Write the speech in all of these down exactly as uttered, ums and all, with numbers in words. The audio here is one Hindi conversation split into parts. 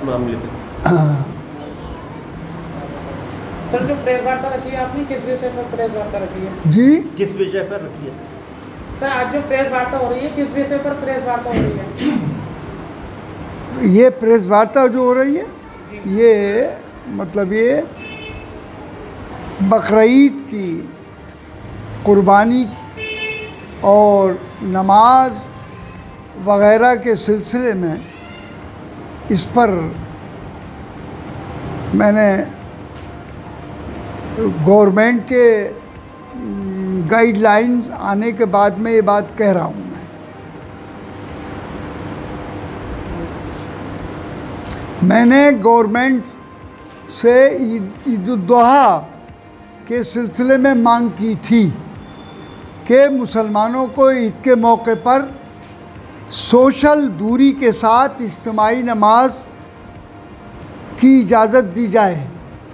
मामले पे? सर, जो प्रेस वार्ता रखी है आपने, किस विषय पर प्रेस वार्ता रखी है? जी, किस विषय पर रखी है? सर, आज जो प्रेस वार्ता हो रही है, किस विषय पर प्रेस वार्ता हो रही है? ये प्रेस वार्ता जो हो रही है, ये मतलब ये बकरीद की कुर्बानी और नमाज वगैरह के सिलसिले में इस पर मैंने गवर्नमेंट के गाइडलाइंस आने के बाद में ये बात कह रहा हूँ। मैं मैंने गवर्नमेंट से ईद ईद उल जुहा के सिलसिले में मांग की थी कि मुसलमानों को ईद के मौके पर सोशल दूरी के साथ इज्तिमाई नमाज की इजाज़त दी जाए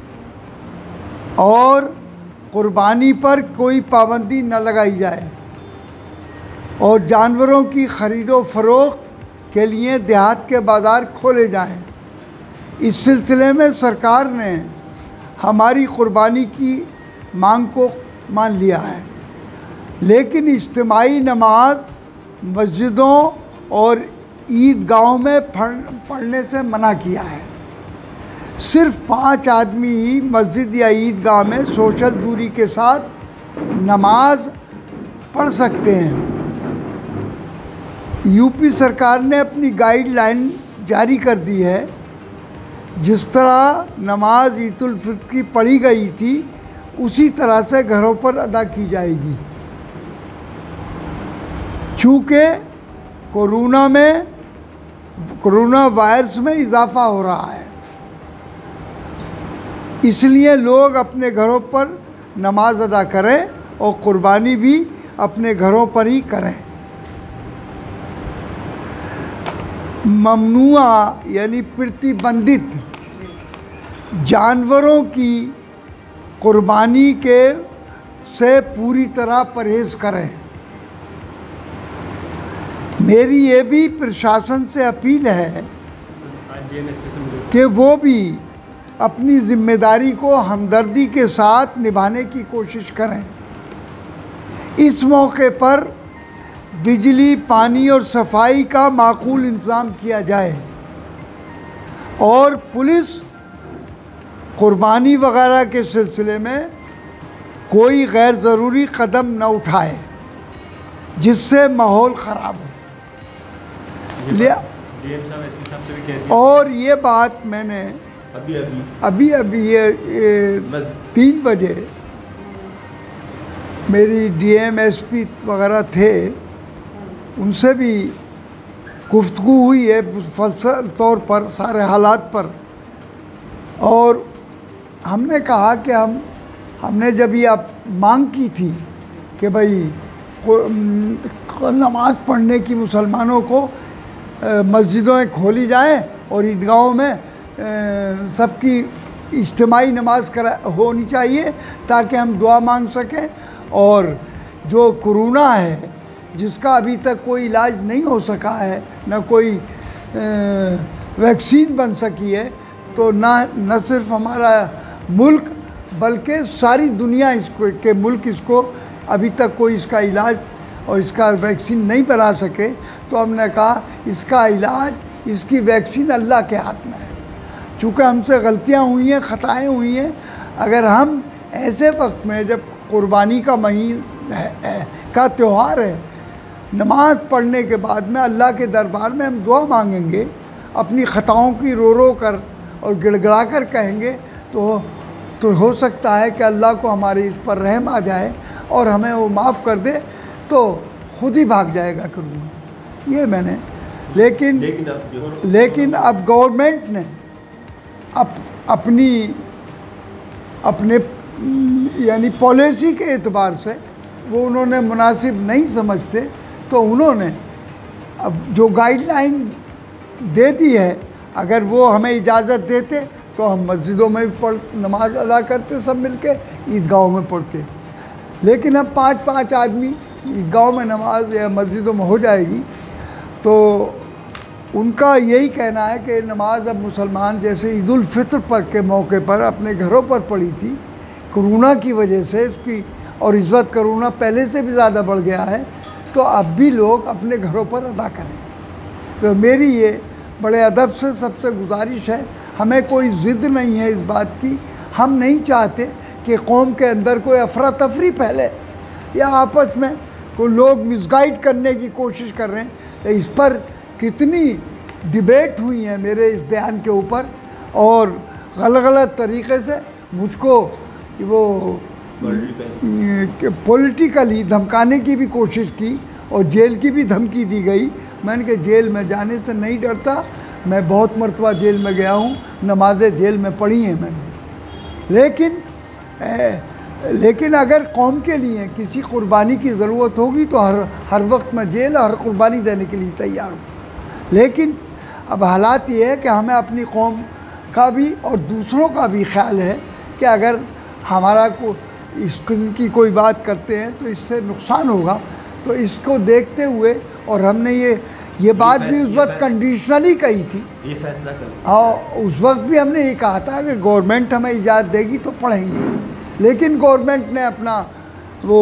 और कुर्बानी पर कोई पाबंदी न लगाई जाए और जानवरों की ख़रीदो फरोख्त के लिए देहात के बाज़ार खोले जाएं। इस सिलसिले में सरकार ने हमारी कुर्बानी की मांग को मान लिया है, लेकिन इज्तिमाई नमाज मस्जिदों और ईदगाहों में पढ़ने से मना किया है। सिर्फ पाँच आदमी ही मस्जिद या ईदगाह में सोशल दूरी के साथ नमाज पढ़ सकते हैं। यूपी सरकार ने अपनी गाइडलाइन जारी कर दी है। जिस तरह नमाज ईद उल फित्र की पढ़ी गई थी, उसी तरह से घरों पर अदा की जाएगी। चूँकि कोरोना में कोरोना वायरस में इजाफ़ा हो रहा है, इसलिए लोग अपने घरों पर नमाज अदा करें और कुर्बानी भी अपने घरों पर ही करें। ममनुआ यानी प्रतिबंधित जानवरों की कुर्बानी के से पूरी तरह परहेज़ करें। मेरी ये भी प्रशासन से अपील है कि वो भी अपनी ज़िम्मेदारी को हमदर्दी के साथ निभाने की कोशिश करें। इस मौके पर बिजली, पानी और सफाई का माकूल इंतज़ाम किया जाए और पुलिस कुर्बानी वगैरह के सिलसिले में कोई गैर ज़रूरी कदम न उठाए जिससे माहौल ख़राब हो। ले और ये बात मैंने अभी अभी अभी अभी ये, ये तीन बजे मेरी डीएम एसपी वगैरह थे, उनसे भी गुफ्तगू हुई है मुफस्सल तौर पर सारे हालात पर। और हमने कहा कि हम हमने जब ये आप मांग की थी कि भाई नमाज़ पढ़ने की मुसलमानों को मस्जिदों में खोली जाए और ईदगाहों में सबकी इज्तिमाई नमाज करा होनी चाहिए ताकि हम दुआ मांग सकें, और जो कोरोना है जिसका अभी तक कोई इलाज नहीं हो सका है, न कोई वैक्सीन बन सकी है, तो ना न सिर्फ हमारा मुल्क बल्कि सारी दुनिया इसको के मुल्क इसको अभी तक कोई इसका इलाज और इसका वैक्सीन नहीं बना सके। तो हमने कहा इसका इलाज, इसकी वैक्सीन अल्लाह के हाथ में है। चूँकि हमसे गलतियाँ हुई हैं, ख़ताएँ हुई हैं, अगर हम ऐसे वक्त में जब कुर्बानी का महीना का त्यौहार है, नमाज़ पढ़ने के बाद में अल्लाह के दरबार में हम दुआ मांगेंगे, अपनी ख़ताओं की रो रो कर और गिड़गिड़ा कर कहेंगे, तो तो हो सकता है कि अल्लाह को हमारे इस पर रहम आ जाए और हमें वो माफ़ कर दे, तो खुद ही भाग जाएगा करूँगा। ये मैंने लेकिन लेकिन अब लेकिन अब गवर्नमेंट ने अप, अपनी अपने यानी पॉलिसी के एतबार से वो उन्होंने मुनासिब नहीं समझते, तो उन्होंने अब जो गाइडलाइन दे दी है, अगर वो हमें इजाज़त देते तो हम मस्जिदों में भी पढ़ नमाज अदा करते, सब मिलके ईदगाहों में पढ़ते। लेकिन अब पाँच पाँच आदमी ईदगाहों में नमाज या मस्जिदों में हो जाएगी, तो उनका यही कहना है कि नमाज अब मुसलमान जैसे ईद उल फित्र पर के मौके पर अपने घरों पर पड़ी थी, कोरोना की वजह से इसकी, और इस वक्त कोरोना पहले से भी ज़्यादा बढ़ गया है, तो अब भी लोग अपने घरों पर अदा करें। तो मेरी ये बड़े अदब से सबसे गुजारिश है, हमें कोई ज़िद नहीं है इस बात की, हम नहीं चाहते कि कौम के अंदर कोई अफरा तफरी फैले या आपस में को लोग मिसगाइड करने की कोशिश कर रहे हैं। इस पर कितनी डिबेट हुई है मेरे इस बयान के ऊपर, और गलत गलत तरीक़े से मुझको वो पॉलिटिकली धमकाने की भी कोशिश की और जेल की भी धमकी दी गई। मैंने कहा जेल में जाने से नहीं डरता, मैं बहुत मरतबा जेल में गया हूँ, नमाज़ें जेल में पढ़ी हैं मैंने, लेकिन ए, लेकिन अगर कौम के लिए किसी कुर्बानी की ज़रूरत होगी तो हर हर वक्त मैं जेल हर कुर्बानी देने के लिए तैयार हूँ। लेकिन अब हालात ये है कि हमें अपनी कौम का भी और दूसरों का भी ख्याल है कि अगर हमारा को इस किस्म की कोई बात करते हैं तो इससे नुकसान होगा, तो इसको देखते हुए, और हमने ये ये बात भी उस वक्त कंडीशनली कही थी, ये फैसला कर, और उस वक्त भी हमने ये कहा था कि गवर्नमेंट हमें इजाज़त देगी तो पढ़ेंगे, लेकिन गवर्नमेंट ने अपना वो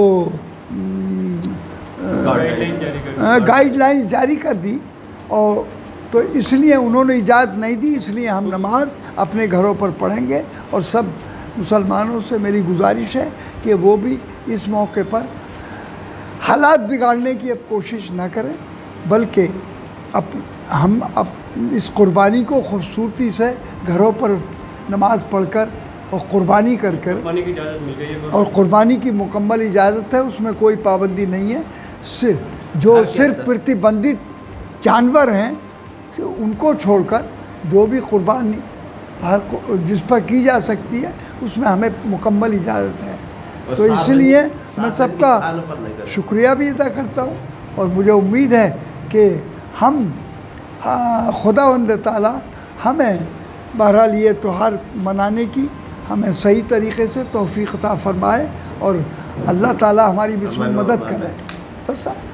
गाइडलाइन जारी कर दी, और तो इसलिए उन्होंने इजाज़त नहीं दी, इसलिए हम नमाज अपने घरों पर पढ़ेंगे। और सब मुसलमानों से मेरी गुजारिश है कि वो भी इस मौके पर हालात बिगाड़ने की अब कोशिश ना करें, बल्कि अब हम अब इस कुर्बानी को खूबसूरती से घरों पर नमाज पढ़कर और कुर्बानी कर कर कुर्बानी की इजाज़त मिल गई है, और कुर्बानी की मुकम्मल इजाज़त है, उसमें कोई पाबंदी नहीं है। सिर्फ जो सिर्फ प्रतिबंधित जानवर हैं उनको छोड़कर जो भी कुर्बानी हर जिस पर की जा सकती है उसमें हमें मुकम्मल इजाज़त है। तो इसलिए मैं सबका शुक्रिया भी अदा करता हूँ, और मुझे उम्मीद है कि हम खुदावंद ताला हमें बहरहाल ये त्यौहार मनाने की हमें सही तरीक़े से तौफ़ीक़ अता फ़रमाए, और अल्लाह ताला हमारी बिस्मिल मदद करे। बस।